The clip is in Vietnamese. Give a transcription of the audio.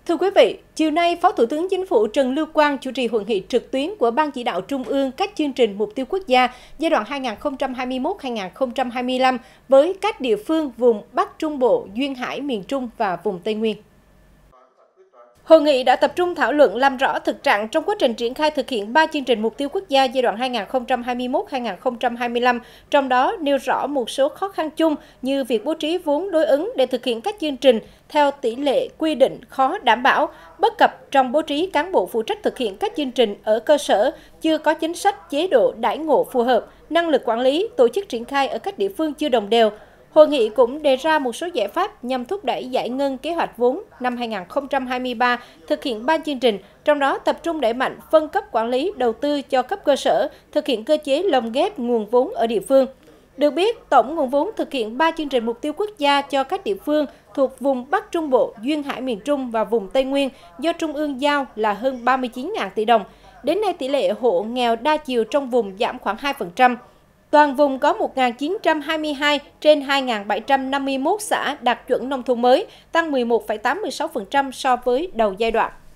Thưa quý vị, chiều nay, Phó Thủ tướng Chính phủ Trần Lưu Quang chủ trì hội nghị trực tuyến của Ban Chỉ đạo Trung ương các chương trình mục tiêu quốc gia giai đoạn 2021-2025 với các địa phương vùng Bắc Trung Bộ, Duyên Hải, miền Trung và vùng Tây Nguyên. Hội nghị đã tập trung thảo luận làm rõ thực trạng trong quá trình triển khai thực hiện 3 chương trình mục tiêu quốc gia giai đoạn 2021-2025, trong đó nêu rõ một số khó khăn chung như việc bố trí vốn đối ứng để thực hiện các chương trình theo tỷ lệ quy định khó đảm bảo, bất cập trong bố trí cán bộ phụ trách thực hiện các chương trình ở cơ sở, chưa có chính sách chế độ đãi ngộ phù hợp, năng lực quản lý, tổ chức triển khai ở các địa phương chưa đồng đều. Hội nghị cũng đề ra một số giải pháp nhằm thúc đẩy giải ngân kế hoạch vốn năm 2023, thực hiện 3 chương trình, trong đó tập trung đẩy mạnh phân cấp quản lý đầu tư cho cấp cơ sở, thực hiện cơ chế lồng ghép nguồn vốn ở địa phương. Được biết, tổng nguồn vốn thực hiện 3 chương trình mục tiêu quốc gia cho các địa phương thuộc vùng Bắc Trung Bộ, Duyên Hải miền Trung và vùng Tây Nguyên do Trung ương giao là hơn 39.000 tỷ đồng. Đến nay, tỷ lệ hộ nghèo đa chiều trong vùng giảm khoảng 2%. Toàn vùng có 1.922 trên 2.751 xã đạt chuẩn nông thôn mới, tăng 11,86% so với đầu giai đoạn.